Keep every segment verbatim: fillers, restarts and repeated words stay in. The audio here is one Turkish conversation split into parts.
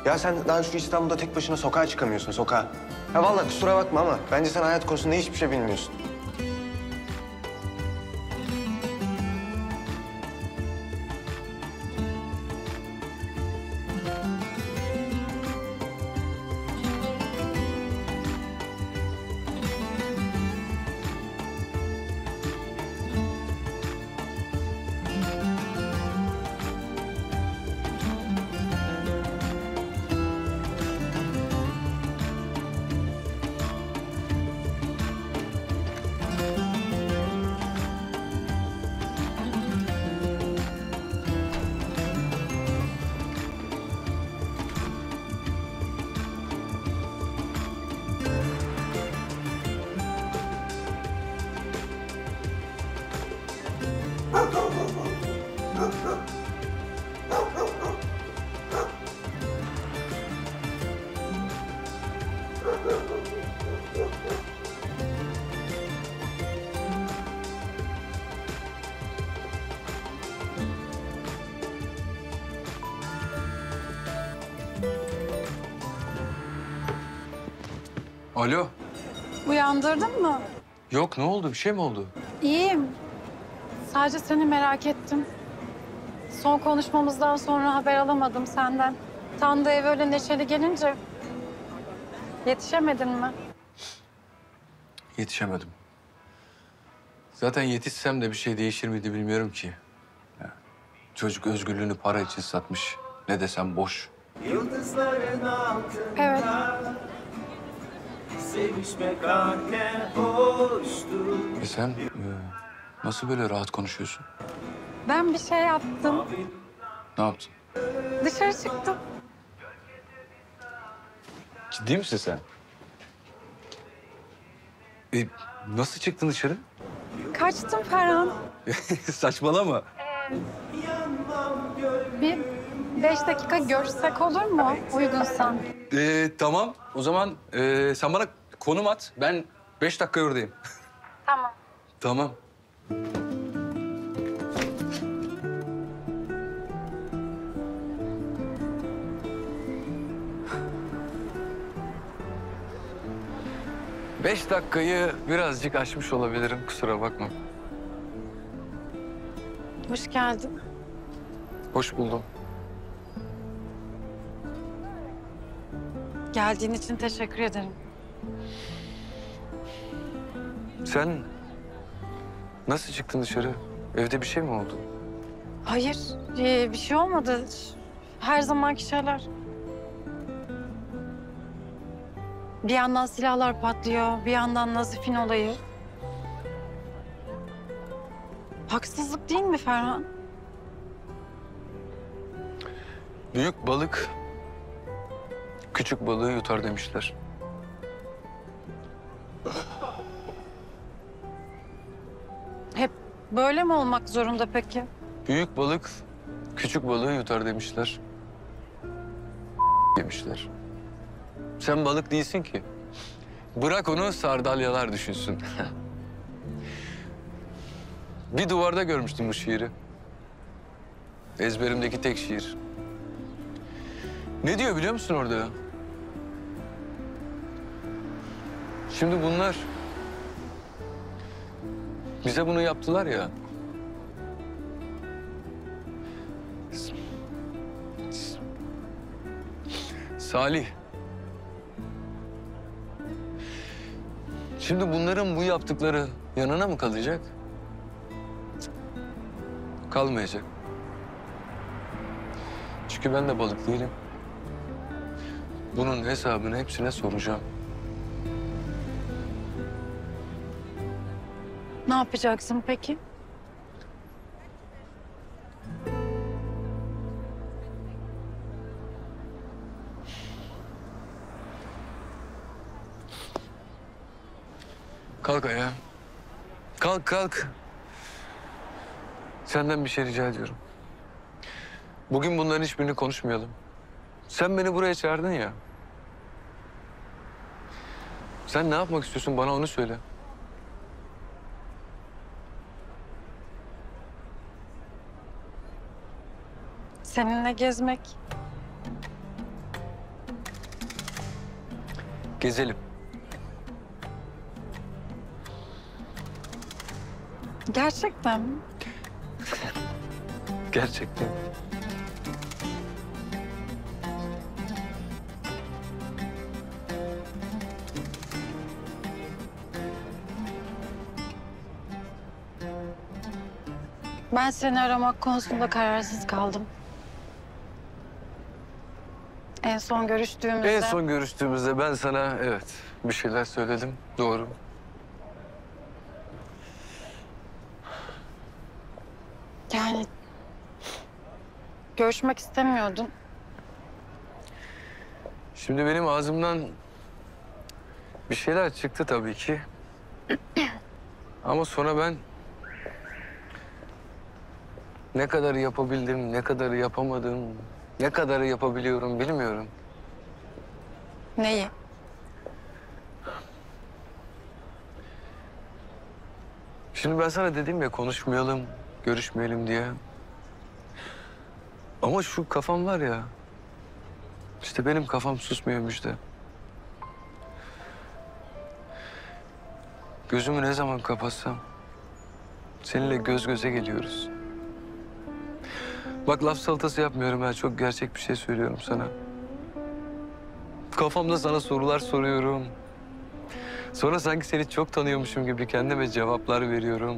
Ya sen daha şu İstanbul'da tek başına sokağa çıkamıyorsun, sokağa. Ya vallahi kusura bakma ama bence sen hayat konusunda hiçbir şey bilmiyorsun. Alo. Uyandırdın mı? Yok, ne oldu? Bir şey mi oldu? İyiyim. Sadece seni merak ettim. Son konuşmamızdan sonra haber alamadım senden. Tam da eve öyle neşeli gelince yetişemedin mi? Yetişemedim. Zaten yetişsem de bir şey değişir miydi bilmiyorum ki. Ya, çocuk özgürlüğünü para için satmış. Ne desem boş. Yıldızların altında Evet. sevişmek anken hoştu. E sen e, nasıl böyle rahat konuşuyorsun? Ben bir şey yaptım. Ne yaptın? Dışarı çıktım. Ciddi misin sen? E, nasıl çıktın dışarı? Kaçtım Ferhan. Saçmalama. Bir beş dakika görüşsek olur mu uygunsan? E, tamam. O zaman e, sen bana konum at. Ben beş dakika oradayım. Tamam. Tamam. Beş dakikayı birazcık aşmış olabilirim. Kusura bakma. Hoş geldin. Hoş buldum. Geldiğin için teşekkür ederim. Sen nasıl çıktın dışarı? Evde bir şey mi oldu? Hayır, ee, bir şey olmadı. Her zamanki şeyler. Bir yandan silahlar patlıyor, bir yandan Nazif'in olayı. Haksızlık değil mi Ferhan? Büyük balık küçük balığı yutar demişler. Hep böyle mi olmak zorunda peki? Büyük balık küçük balığı yutar demişler. Demişler. Sen balık değilsin ki. Bırak onu sardalyalar düşünsün. Bir duvarda görmüştüm bu şiiri. Ezberimdeki tek şiir. Ne diyor biliyor musun orada? Şimdi bunlar bize bunu yaptılar ya. Salih. Şimdi bunların bu yaptıkları yanına mı kalacak? Kalmayacak. Çünkü ben de balık değilim. Bunun hesabını hepsine soracağım. Ne yapacaksın peki? Kalk ayağa. Kalk kalk. Senden bir şey rica ediyorum. Bugün bunların hiçbirini konuşmayalım. Sen beni buraya çağırdın ya. Sen ne yapmak istiyorsun bana onu söyle. Seninle gezmek. Gezelim. Gerçekten mi? Gerçekten. Ben seni aramak konusunda kararsız kaldım. En son görüştüğümüzde... En son görüştüğümüzde ben sana evet bir şeyler söyledim. Doğru. Yani... Görüşmek istemiyordun. Şimdi benim ağzımdan bir şeyler çıktı tabii ki. Ama sonra ben ne kadar yapabildim, ne kadar yapamadım, ne kadar yapabiliyorum bilmiyorum. Neyi? Şimdi ben sana dedim ya konuşmayalım, görüşmeyelim diye. Ama şu kafam var ya, işte benim kafam susmuyor Müjde. Gözümü ne zaman kapatsam seninle göz göze geliyoruz. Bak laf salatası yapmıyorum ha, çok gerçek bir şey söylüyorum sana. Kafamda sana sorular soruyorum. Sonra sanki seni çok tanıyormuşum gibi kendime cevaplar veriyorum.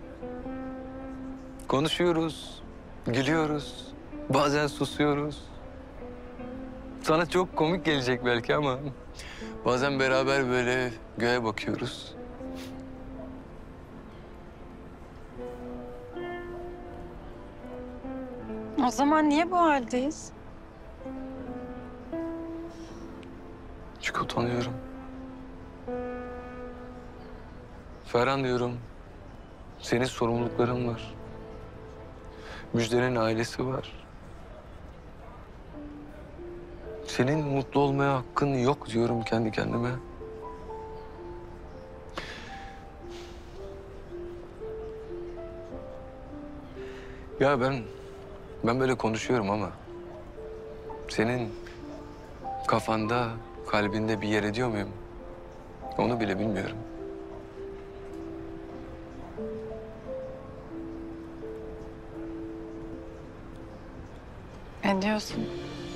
Konuşuyoruz, gülüyoruz, bazen susuyoruz. Sana çok komik gelecek belki ama bazen beraber böyle göğe bakıyoruz. O zaman niye bu haldeyiz? Çünkü utanıyorum. Ferhan diyorum, senin sorumlulukların var. Müjde'nin ailesi var. Senin mutlu olmaya hakkın yok diyorum kendi kendime. Ya ben, ben böyle konuşuyorum ama senin kafanda, kalbinde bir yer ediyor muyum? Onu bile bilmiyorum. Ediyorsun.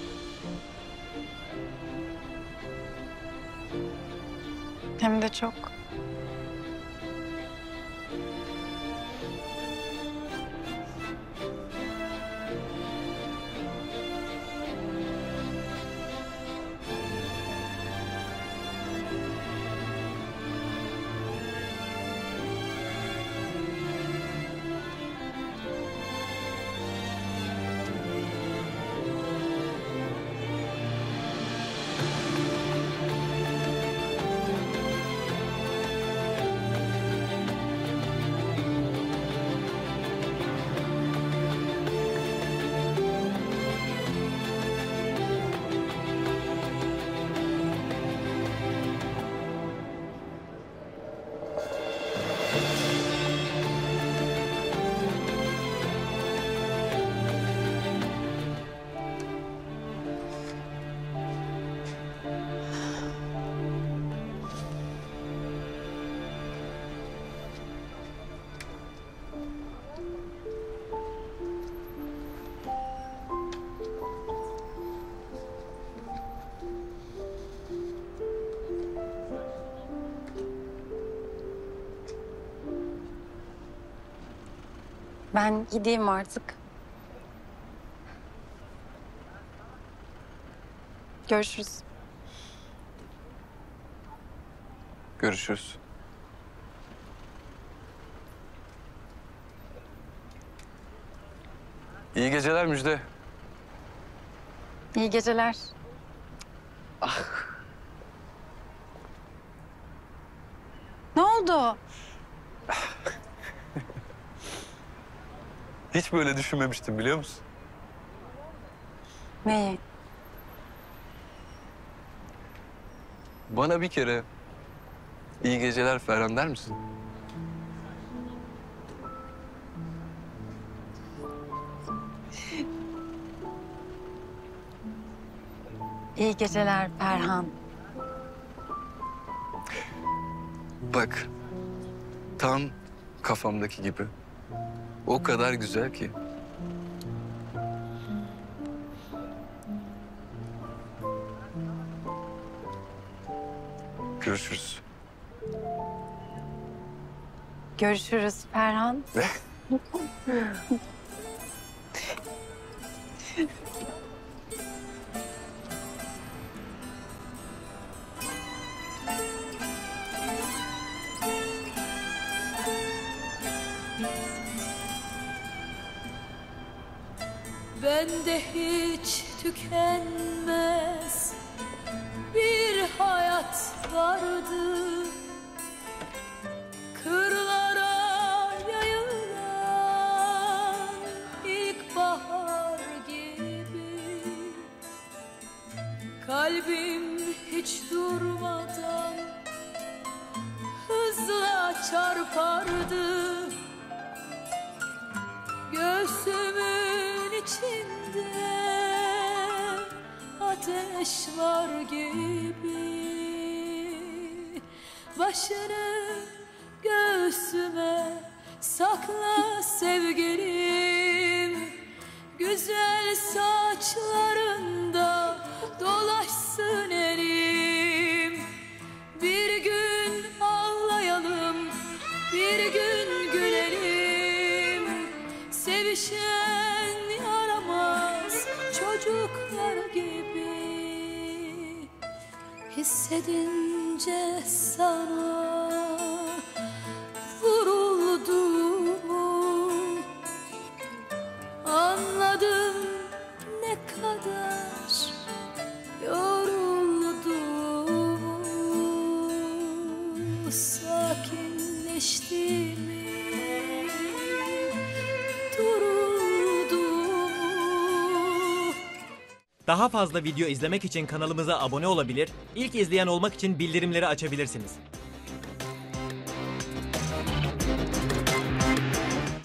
Hem de çok. Ben gideyim artık. Görüşürüz. Görüşürüz. İyi geceler Müjde. İyi geceler. Ne oldu? Hiç böyle düşünmemiştim biliyor musun? Neyi? Bana bir kere iyi geceler Ferhan der misin? İyi geceler Ferhan. Bak, tam kafamdaki gibi. O kadar güzel ki. Görüşürüz. Görüşürüz Ferhan. Bende hiç tükenmez bir hayat vardı, kırlara yayılan ilkbahar gibi. Kalbim hiç durmadan hızla çarpardı, göğsümün içinde ateş var gibi. Başını göğsüme sakla sevgilim, güzel saçlarında dolaşsın elim. Bir gün ağlayalım, bir gün gülelim, sevişen yaramaz çocuklar gibi. Hissedince sana vurulduğumu anladım, ne kadar yorulduğumu, sakinleştiğimi, durulduğumu. Daha fazla video izlemek için kanalımıza abone olabilir, ilk izleyen olmak için bildirimleri açabilirsiniz.